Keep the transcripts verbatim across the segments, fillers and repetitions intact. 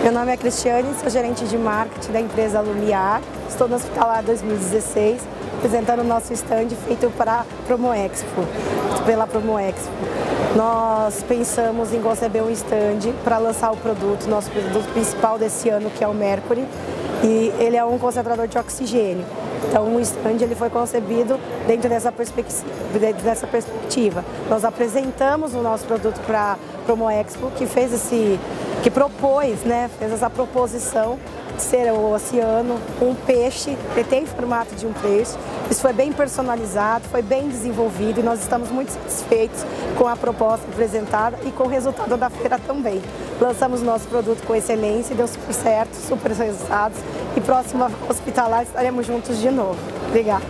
Meu nome é Cristiane, sou gerente de marketing da empresa Lumiar. Estou no Hospitalar dois mil e dezesseis, apresentando o nosso stand feito para a Promo Expo, pela Promo Expo. Nós pensamos em conceber um stand para lançar o produto, nosso produto principal desse ano, que é o Mercury, e ele é um concentrador de oxigênio. Então, o stand ele foi concebido dentro dessa perspectiva, dentro dessa perspectiva. Nós apresentamos o nosso produto para a Promo Expo, que fez esse, que propôs, né, fez essa proposição de ser o oceano, um peixe, ele tem formato de um peixe. Isso foi bem personalizado, foi bem desenvolvido e nós estamos muito satisfeitos com a proposta apresentada e com o resultado da feira também. Lançamos nosso produto com excelência, deu super certo, super resultados e próximo Hospitalar estaremos juntos de novo. Obrigada.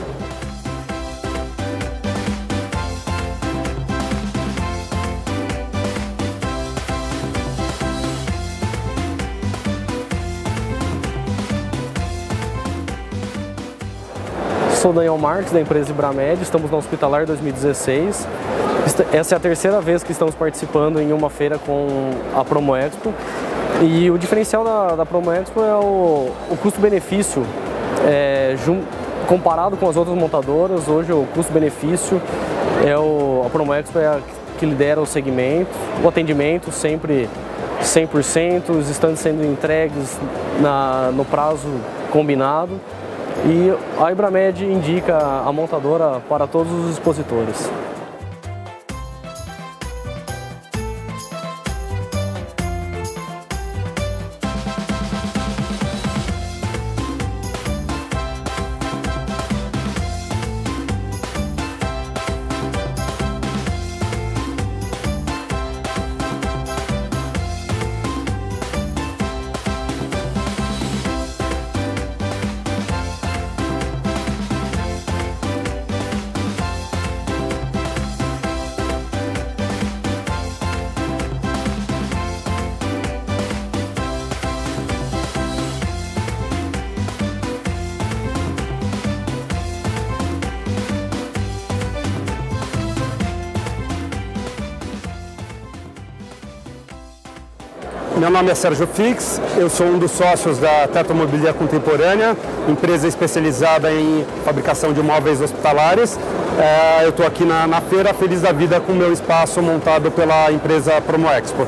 Sou Daniel Marques, da empresa Ibramed, estamos no Hospitalar dois mil e dezesseis. Essa é a terceira vez que estamos participando em uma feira com a Promo Expo. E o diferencial da, da Promo Expo é o, o custo-benefício. É, comparado com as outras montadoras, hoje o custo-benefício, é o, a Promo Expo é a que lidera o segmento, o atendimento sempre cem por cento, os estandes sendo entregues na, no prazo combinado. E a Ibramed indica a montadora para todos os expositores. Meu nome é Sérgio Fix, eu sou um dos sócios da Teto Mobília Contemporânea, empresa especializada em fabricação de móveis hospitalares. É, eu estou aqui na, na feira, feliz da vida com o meu espaço montado pela empresa Promo Expo.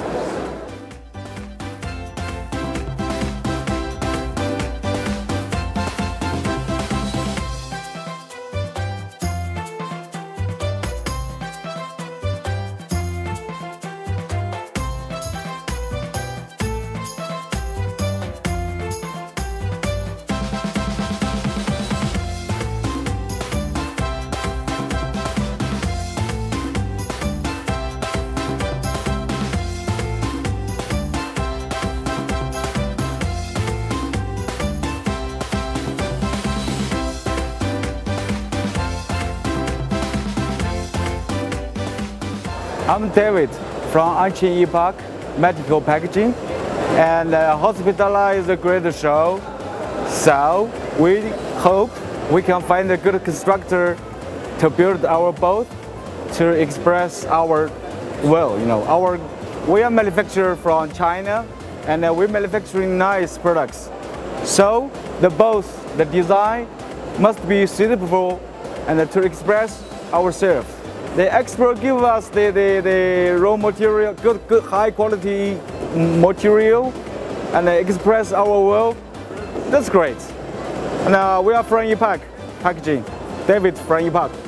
I'm David from Anchin Epoch Medical Packaging, and uh, Hospitalar is a great show, so we hope we can find a good constructor to build our boat to express our will. You know, our we are manufacturer from China, and uh, we're manufacturing nice products. So the boat, the design must be suitable and uh, to express ourselves. The expert give us the, the, the raw material, good, good high quality material, and uh, express our will. That's great. And uh, we are from Epoch Packaging. David from Epoch.